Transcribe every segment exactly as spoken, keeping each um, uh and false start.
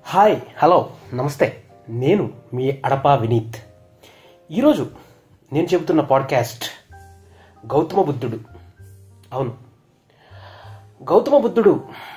Hi, hello, నమస్తే. నేను మీ అడపా వినీత్. ఈరోజు నేను చెబుతున్న పాడ్కాస్ట్ గౌతమ బుద్ధుడు. అవును, గౌతమ బుద్ధుడు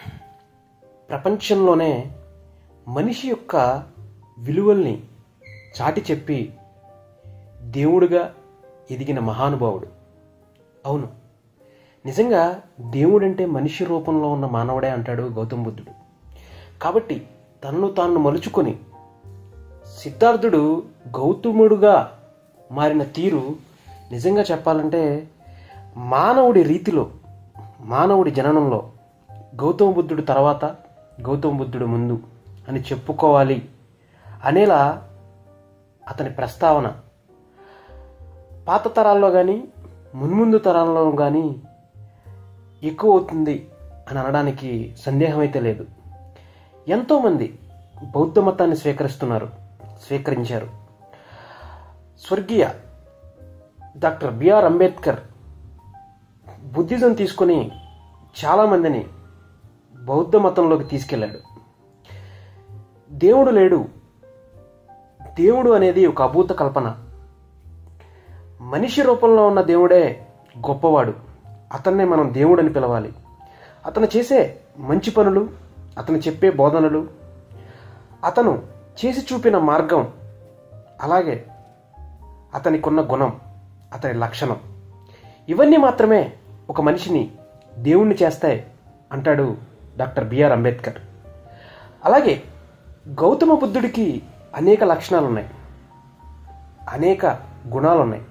ప్రపంచంలోనే మనిషి యొక్క విలువల్ని చాటి చెప్పి దేవుడుగా ఎదిగిన మహానుభావుడు. అవును, నిజంగా దేవుడంటే మనిషి రూపంలో ఉన్న మానవుడే అంటాడు గౌతమ బుద్ధుడు. కాబట్టి తనను తాను మలుచుకొని సిద్ధార్థుడు గౌతముడుగా మారిన తీరు నిజంగా చెప్పాలంటే మానవుడి రీతిలో, మానవుడి జననంలో గౌతమ బుద్ధుడు తర్వాత, గౌతమ బుద్ధుడు ముందు అని చెప్పుకోవాలి అనేలా అతని ప్రస్తావన పాత తరాల్లో కానీ మున్ముందు తరాల్లో కానీ ఎక్కువ అవుతుంది అని అనడానికి సందేహం అయితే లేదు. ఎంతోమంది బౌద్ధ మతాన్ని స్వీకరిస్తున్నారు, స్వీకరించారు. స్వర్గీయ డాక్టర్ బిఆర్ అంబేద్కర్ బుద్ధిజం తీసుకొని చాలామందిని బౌద్ధ మతంలోకి తీసుకెళ్ళాడు. దేవుడు లేడు, దేవుడు అనేది ఒక అభూత కల్పన, మనిషి రూపంలో ఉన్న దేవుడే గొప్పవాడు, అతన్నే మనం దేవుడని పిలవాలి, అతను చేసే మంచి పనులు, అతను చెప్పే బోధనలు, అతను చేసి చూపిన మార్గం, అలాగే అతనికున్న గుణం, అతని లక్షణం, ఇవన్నీ మాత్రమే ఒక మనిషిని దేవుణ్ణి చేస్తాయి అంటాడు డాక్టర్ బిఆర్ అంబేద్కర్. అలాగే గౌతమ బుద్ధుడికి అనేక లక్షణాలు ఉన్నాయి, అనేక గుణాలు ఉన్నాయి.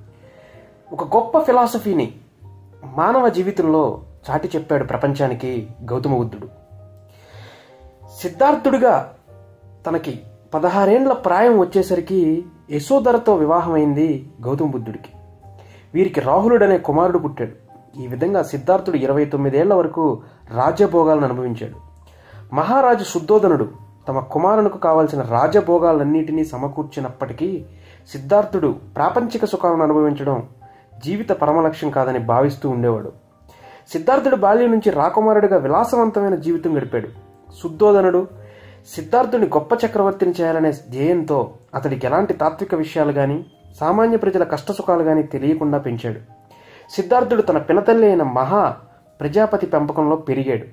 ఒక గొప్ప ఫిలాసఫీని మానవ జీవితంలో చాటి చెప్పాడు ప్రపంచానికి గౌతమ బుద్ధుడు. సిద్ధార్థుడిగా తనకి పదహారేండ్ల ప్రాయం వచ్చేసరికి యశోధరతో వివాహమైంది గౌతమ బుద్ధుడికి. వీరికి రాహులుడనే కుమారుడు పుట్టాడు. ఈ విధంగా సిద్ధార్థుడు ఇరవై తొమ్మిదేళ్ల వరకు రాజ్యభోగాలను అనుభవించాడు. మహారాజు శుద్ధోదనుడు తమ కుమారునికి కావాల్సిన రాజభోగాలన్నింటినీ సమకూర్చినప్పటికీ సిద్ధార్థుడు ప్రాపంచిక సుఖాలను అనుభవించడం జీవిత పరమలక్ష్యం కాదని భావిస్తూ ఉండేవాడు. సిద్ధార్థుడు బాల్యం నుంచి రాకుమారుడిగా విలాసవంతమైన జీవితం గడిపాడు. శుద్ధోదనుడు సిద్ధార్థుని గొప్ప చక్రవర్తిని చేయాలనే ధ్యేయంతో అతడికి ఎలాంటి తాత్విక విషయాలు కానీ, సామాన్య ప్రజల కష్టసుఖాలు కానీ తెలియకుండా పెంచాడు. సిద్ధార్థుడు తన పినతల్లి అయిన మహా ప్రజాపతి పెంపకంలో పెరిగాడు.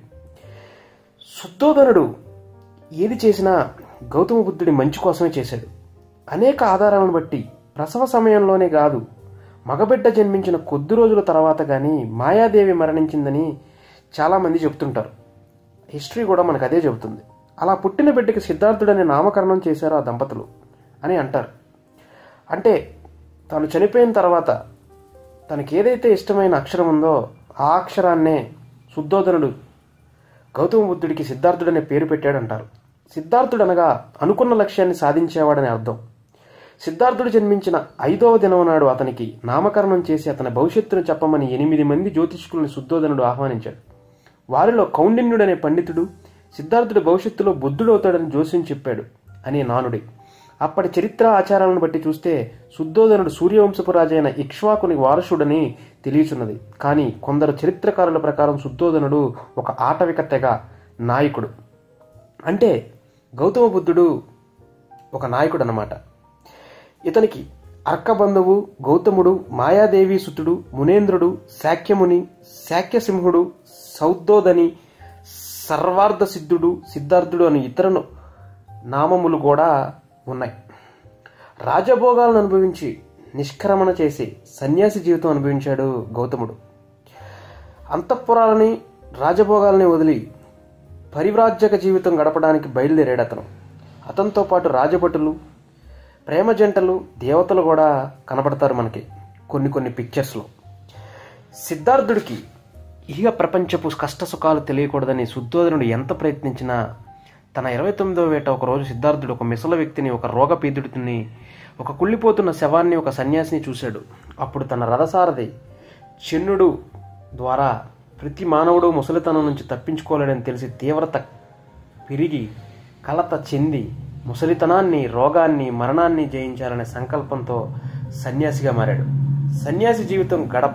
శుద్ధోదనుడు ఏది చేసినా గౌతమ బుద్ధుడి మంచి కోసమే చేశాడు. అనేక ఆధారాలను బట్టి ప్రసవ సమయంలోనే కాదు, మగబిడ్డ జన్మించిన కొద్ది రోజుల తర్వాత కానీ మాయాదేవి మరణించిందని చాలామంది చెబుతుంటారు. హిస్టరీ కూడా మనకు అదే చెబుతుంది. అలా పుట్టిన బిడ్డకి సిద్ధార్థుడని నామకరణం చేశారు ఆ దంపతులు అని అంటారు. అంటే తాను చనిపోయిన తర్వాత తనకి ఏదైతే ఇష్టమైన అక్షరం ఉందో ఆ అక్షరాన్నే శుద్ధోదనుడు గౌతమ బుద్ధుడికి సిద్ధార్థుడనే పేరు పెట్టాడంటారు. సిద్ధార్థుడు అనగా అనుకున్న లక్ష్యాన్ని సాధించేవాడని అర్థం. సిద్ధార్థుడు జన్మించిన ఐదవ దినం నాడు అతనికి నామకరణం చేసి అతని భవిష్యత్తును చెప్పమని ఎనిమిది మంది జ్యోతిష్కులను శుద్ధోదనుడు ఆహ్వానించాడు. వారిలో కౌండిన్యుడనే పండితుడు సిద్ధార్థుడు భవిష్యత్తులో బుద్ధుడవుతాడని జోస్యం చెప్పాడు అనే నానుడి. అప్పటి చరిత్ర ఆచారాలను బట్టి చూస్తే శుద్ధోదనుడు సూర్యవంశపు రాజైన ఇక్ష్వాకుని వారసుడని తెలియచున్నది. కానీ కొందరు చరిత్రకారుల ప్రకారం శుద్ధోదనుడు ఒక ఆటవిక తెగ నాయకుడు. అంటే గౌతమ బుద్ధుడు ఒక నాయకుడు అన్నమాట. ఇతనికి అర్కబంధువు గౌతముడు, మాయాదేవి సుతుడు, మునేంద్రుడు, శాక్యముని, శాక్యసింహుడు, సౌద్ధోదని, సర్వార్థ సిద్ధుడు, సిద్ధార్థుడు అని ఇతర నామములు కూడా ఉన్నాయి. రాజభోగాలను అనుభవించి నిష్క్రమణ చేసి సన్యాసి జీవితం అనుభవించాడు గౌతముడు. అంతఃపురాలని, రాజభోగాలని వదిలి పరివ్రాజ్యక జీవితం గడపడానికి బయలుదేరాడు అతను. అతనితో పాటు రాజభటులు, ప్రేమ జంటలు, దేవతలు కూడా కనబడతారు మనకి కొన్ని కొన్ని పిక్చర్స్లో. సిద్ధార్థుడికి ఇహ ప్రపంచపు కష్ట సుఖాలు తెలియకూడదని శుద్ధోదనుడు ఎంత ప్రయత్నించినా తన ఇరవై తొమ్మిదవ ఏట ఒకరోజు సిద్ధార్థుడు ఒక మిసల వ్యక్తిని, ఒక రోగపీడితుడిని, ఒక కుళ్ళిపోతున్న శవాన్ని, ఒక సన్యాసిని చూశాడు. అప్పుడు తన రథసారథి చెన్నుడు ద్వారా ప్రతి మానవుడు ముసలితనం నుంచి తప్పించుకోలేడని తెలిసి తీవ్రత పెరిగి కలత చెంది ముసలితనాన్ని, రోగాన్ని, మరణాన్ని జయించాలనే సంకల్పంతో సన్యాసిగా మారాడు. సన్యాసి జీవితం గడప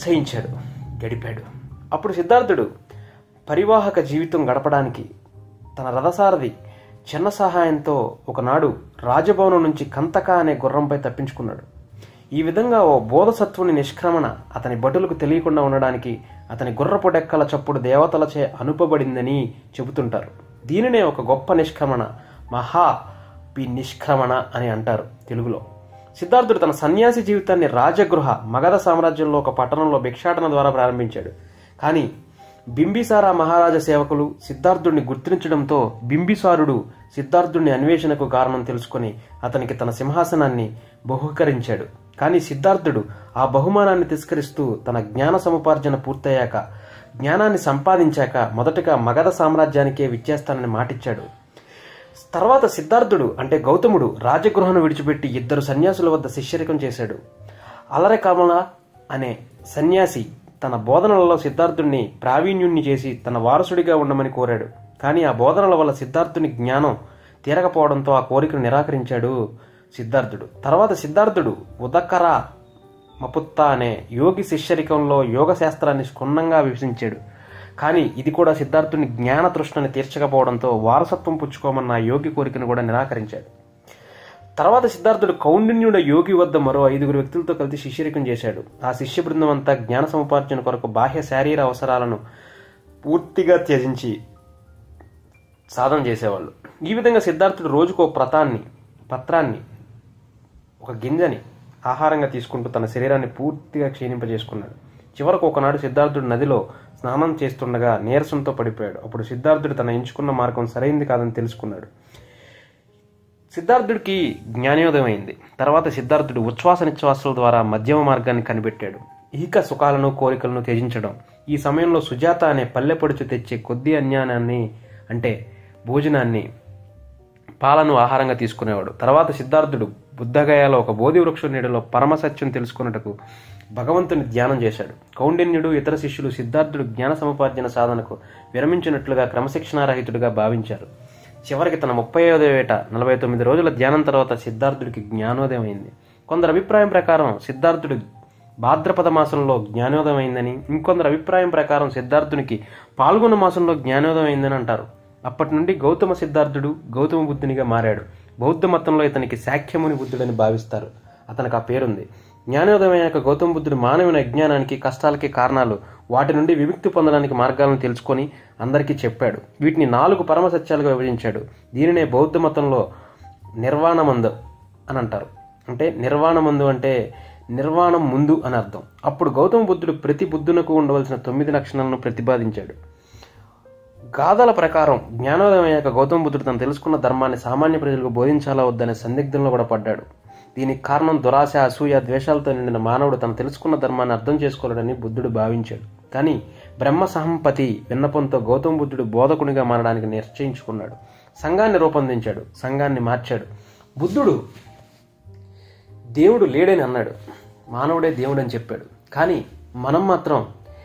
నిశ్చయించాడు, గడిపాడు. అప్పుడు సిద్ధార్థుడు పరివాహక జీవితం గడపడానికి తన రథసారథి చిన్న సహాయంతో ఒకనాడు రాజభవనం నుంచి కంతక అనే గుర్రంపై తప్పించుకున్నాడు. ఈ విధంగా ఓ బోధసత్వుని నిష్క్రమణ అతని భటులకు తెలియకుండా ఉండడానికి అతని గుర్రపు డెక్కల చప్పుడు దేవతలచే అనుపబడిందని చెబుతుంటారు. దీనినే ఒక గొప్ప నిష్క్రమణ, మహా నిష్క్రమణ అని అంటారు తెలుగులో. సిద్ధార్థుడు తన సన్యాసి జీవితాన్ని రాజగృహ మగధ సామ్రాజ్యంలో ఒక పట్టణంలో భిక్షాటన ద్వారా ప్రారంభించాడు. కానీ బింబిసార మహారాజా సేవకులు సిద్ధార్థుడిని గుర్తించడంతో బింబిసారుడు సిద్ధార్థుడిని అన్వేషణకు కారణం తెలుసుకుని అతనికి తన సింహాసనాన్ని బహుకరించాడు. కానీ సిద్ధార్థుడు ఆ బహుమానాన్ని తిరస్కరిస్తూ తన జ్ఞాన సముపార్జన పూర్తయ్యాక, జ్ఞానాన్ని సంపాదించాక మొదటగా మగధ సామ్రాజ్యానికే విచ్చేస్తానని మాటిచ్చాడు. తర్వాత సిద్ధార్థుడు అంటే గౌతముడు రాజగృహను విడిచిపెట్టి ఇద్దరు సన్యాసుల వద్ద శిష్యరికం చేశాడు. అలరె కమల అనే సన్యాసి తన బోధనలలో సిద్ధార్థుడిని ప్రావీణ్యుణ్ణి చేసి తన వారసుడిగా ఉండమని కోరాడు. కానీ ఆ బోధనల వల్ల సిద్ధార్థుని జ్ఞానం తీరకపోవడంతో ఆ కోరికను నిరాకరించాడు సిద్ధార్థుడు. తర్వాత సిద్ధార్థుడు ఉదకర మపుత్త అనే యోగి శిష్యరికంలో యోగ శాస్త్రాన్ని క్షుణ్ణంగా విభజించాడు. కానీ ఇది కూడా సిద్ధార్థుని జ్ఞాన తృష్ణని తీర్చకపోవడంతో వారసత్వం పుచ్చుకోమన్న ఆ యోగి కోరికను కూడా నిరాకరించాడు. తర్వాత సిద్ధార్థుడు కౌండిన్యుడ యోగి వద్ద మరో ఐదుగురు వ్యక్తులతో కలిసి శిష్యరికం చేశాడు. ఆ శిష్య బృందం అంతా జ్ఞాన సముపార్జన కొరకు బాహ్య శారీర అవసరాలను పూర్తిగా త్యజించి సాధన చేసేవాళ్ళు. ఈ విధంగా సిద్ధార్థుడు రోజుకో ప్రతాన్ని పత్రాన్ని ఒక గింజని ఆహారంగా తీసుకుంటూ తన శరీరాన్ని పూర్తిగా క్షీణింపజేసుకున్నాడు. చివరకు ఒకనాడు సిద్ధార్థుడు నదిలో స్నానం చేస్తుండగా నీరసంతో పడిపోయాడు. అప్పుడు సిద్ధార్థుడు తన ఎంచుకున్న మార్గం సరైంది కాదని తెలుసుకున్నాడు. సిద్ధార్థుడికి జ్ఞానోదయం అయింది. తర్వాత సిద్ధార్థుడు ఉచ్ఛ్వాస నిశ్వాసాల ద్వారా మధ్యమ మార్గాన్ని కనిపెట్టాడు. ఈక సుఖాలను కోరికలను త్యజించడం. ఈ సమయంలో సుజాత అనే పల్లెపడుచు తెచ్చే కొద్ది అన్యానాన్ని అంటే భోజనాన్ని పాలను ఆహారంగా తీసుకునేవాడు. తర్వాత సిద్ధార్థుడు బుద్ధగయాలో ఒక బోధి వృక్ష నీడలో పరమసత్యం తెలుసుకున్నట్టుకు భగవంతుని ధ్యానం చేశాడు. కౌండిన్యుడు ఇతర శిష్యులు సిద్ధార్థుడు జ్ఞాన సముపార్జన సాధనకు విరమించినట్లుగా క్రమశిక్షణారహితుడిగా భావించారు. చివరికి తన ముప్పై ఐదో ఏట నలభై తొమ్మిది రోజుల ధ్యానం తర్వాత సిద్ధార్థుడికి జ్ఞానోదయం అయింది. కొందరు అభిప్రాయం ప్రకారం సిద్ధార్థుడు భాద్రపద మాసంలో జ్ఞానోదయం అయిందని, ఇంకొందరు అభిప్రాయం ప్రకారం సిద్ధార్థునికి పాల్గొన మాసంలో జ్ఞానోదయం అయిందని అంటారు. అప్పటి నుండి గౌతమ సిద్ధార్థుడు గౌతమ బుద్ధునిగా మారాడు. బౌద్ధ మతంలో ఇతనికి శాక్యముని బుద్ధుడని భావిస్తారు. అతనికి ఆ పేరుంది. జ్ఞానోదయమయ్యాక గౌతమ బుద్ధుడు మానవుని అజ్ఞానానికి కష్టాలకి కారణాలు, వాటి నుండి విముక్తి పొందడానికి మార్గాలను తెలుసుకొని అందరికీ చెప్పాడు. వీటిని నాలుగు పరమ సత్యాలుగా విభజించాడు. దీనినే బౌద్ధ మతంలో నిర్వాణమందు అని అంటారు. అంటే నిర్వాణమందు అంటే నిర్వాణం ముందు అని అర్థం. అప్పుడు గౌతమ బుద్ధుడు ప్రతి బుద్ధునకు ఉండవలసిన తొమ్మిది లక్షణాలను ప్రతిపాదించాడు. గాథల ప్రకారం జ్ఞానోదయం అయ్యాక గౌతమ బుద్ధుడు తను తెలుసుకున్న ధర్మాన్ని సామాన్య ప్రజలకు బోధించాలా వద్దనే సందిగ్ధంలో కూడా పడ్డాడు. దీనికి కారణం దురాశ, అసూయ, ద్వేషాలతో నిండిన మానవుడు తను తెలుసుకున్న ధర్మాన్ని అర్థం చేసుకోలేడని బుద్ధుడు భావించాడు. కానీ బ్రహ్మ సహంపతి విన్నపంతో గౌతమ బుద్ధుడు బోధకునిగా మారడానికి నిశ్చయించుకున్నాడు. సంఘాన్ని రూపొందించాడు, సంఘాన్ని మార్చాడు. బుద్ధుడు దేవుడు లేడని అన్నాడు, మానవుడే దేవుడని చెప్పాడు. కానీ మనం మాత్రం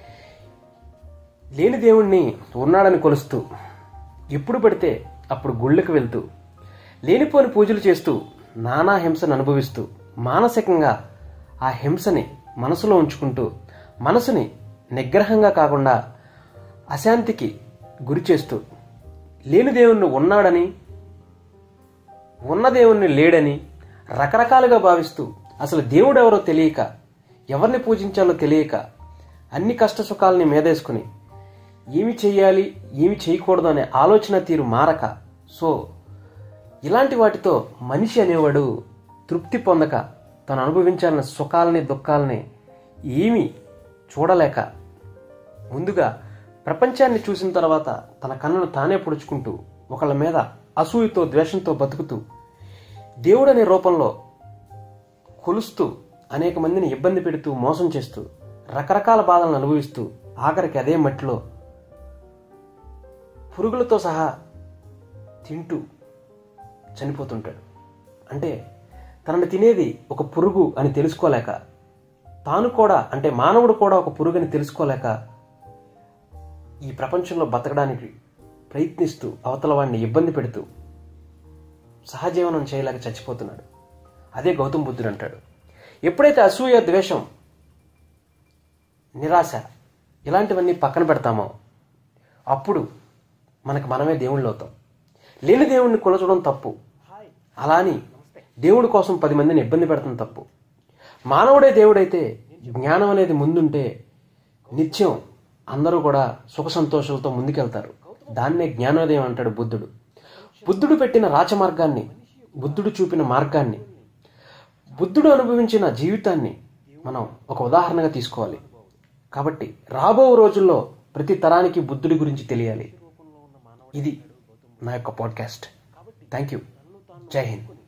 లేని దేవుణ్ణి ఉన్నాడని కొలుస్తూ ఎప్పుడు పడితే అప్పుడు గుళ్ళకు వెళ్తూ లేనిపోని పూజలు చేస్తూ నానా హింసను అనుభవిస్తూ మానసికంగా ఆ హింసని మనసులో ఉంచుకుంటూ మనసుని నిగ్రహంగా కాకుండా అశాంతికి గురి చేస్తూ లేని దేవుణ్ణి ఉన్నాడని ఉన్న దేవుణ్ణి లేడని రకరకాలుగా భావిస్తూ అసలు దేవుడు ఎవరో తెలియక ఎవరిని పూజించాలో తెలియక అన్ని కష్ట సుఖాలని మీదేసుకుని ఏమి చెయ్యాలి ఏమి చేయకూడదు అనే ఆలోచన తీరు మారక, సో ఇలాంటి వాటితో మనిషి అనేవాడు తృప్తి పొందక తను అనుభవించాలన్న సుఖాలని దుఃఖాలని ఏమీ చూడలేక ముందుగా ప్రపంచాన్ని చూసిన తర్వాత తన కన్నును తానే పొడుచుకుంటూ ఒకళ్ళ మీద అసూయతో ద్వేషంతో బతుకుతూ దేవుడనే రూపంలో కొలుస్తూ అనేక మందిని ఇబ్బంది పెడుతూ మోసం చేస్తూ రకరకాల బాధలను అనుభవిస్తూ ఆఖరికి అదే మట్టిలో పురుగులతో సహా తింటూ చనిపోతుంటాడు. అంటే తనని తినేది ఒక పురుగు అని తెలుసుకోలేక, తాను కూడా అంటే మానవుడు కూడా ఒక పురుగు అని తెలుసుకోలేక ఈ ప్రపంచంలో బతకడానికి ప్రయత్నిస్తూ అవతల వాడిని ఇబ్బంది పెడుతూ సహజీవనం చేయలేక చచ్చిపోతున్నాడు. అదే గౌతమ బుద్ధుడు అంటాడు. ఎప్పుడైతే అసూయ, ద్వేషం, నిరాశ ఇలాంటివన్నీ పక్కన పెడతామో అప్పుడు మనకు మనమే దేవుళ్ళు అవుతాం. లేని దేవుడిని కొలచడం తప్పు. అలాని దేవుడి కోసం పది మందిని ఇబ్బంది పెడతాం తప్పు. మానవుడే దేవుడైతే జ్ఞానం అనేది ముందుంటే నిత్యం అందరూ కూడా సుఖ సంతోషాలతో ముందుకెళ్తారు. దాన్నే జ్ఞానోదయం అంటాడు బుద్ధుడు. బుద్ధుడు పెట్టిన రాచమార్గాన్ని, బుద్ధుడు చూపిన మార్గాన్ని, బుద్ధుడు అనుభవించిన జీవితాన్ని మనం ఒక ఉదాహరణగా తీసుకోవాలి. కాబట్టి రాబో రోజుల్లో ప్రతి తరానికి బుద్ధుడి గురించి తెలియాలి. ఇది నా యొక్క పాడ్కాస్ట్. Thank you. జై హింద్.